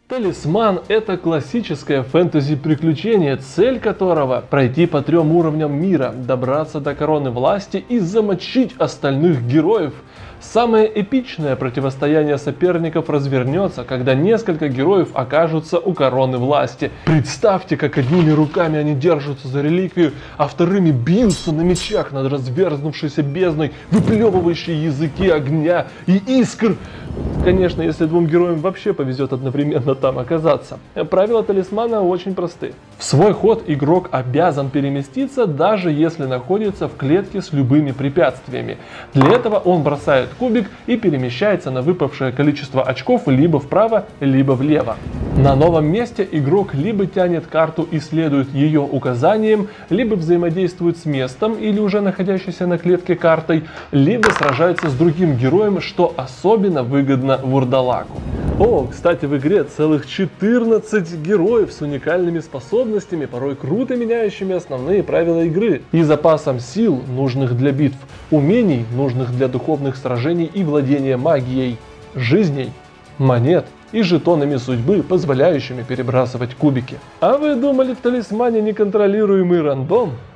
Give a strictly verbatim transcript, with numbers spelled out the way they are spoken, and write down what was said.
Талисман – это классическое фэнтези-приключение, цель которого – пройти по трем уровням мира, добраться до короны власти и замочить остальных героев. Самое эпичное противостояние соперников развернется, когда несколько героев окажутся у короны власти. Представьте, как одними руками они держатся за реликвию, а вторыми бьются на мечах над разверзнувшейся бездной, выплевывающей языки огня и искр. Конечно, если двум героям вообще повезет одновременно там оказаться. Правила талисмана очень просты. В свой ход игрок обязан переместиться, даже если находится в клетке с любыми препятствиями. Для этого он бросает кубик и перемещается на выпавшее количество очков либо вправо, либо влево. На новом месте игрок либо тянет карту и следует ее указаниям, либо взаимодействует с местом или уже находящейся на клетке картой, либо сражается с другим героем, что особенно выгодно вурдалаку. О, кстати, в игре целых четырнадцать героев с уникальными способностями, порой круто меняющими основные правила игры, и запасом сил, нужных для битв, умений, нужных для духовных сражений и владения магией, жизней, монет и жетонами судьбы, позволяющими перебрасывать кубики. А вы думали, в талисмане неконтролируемый рандом?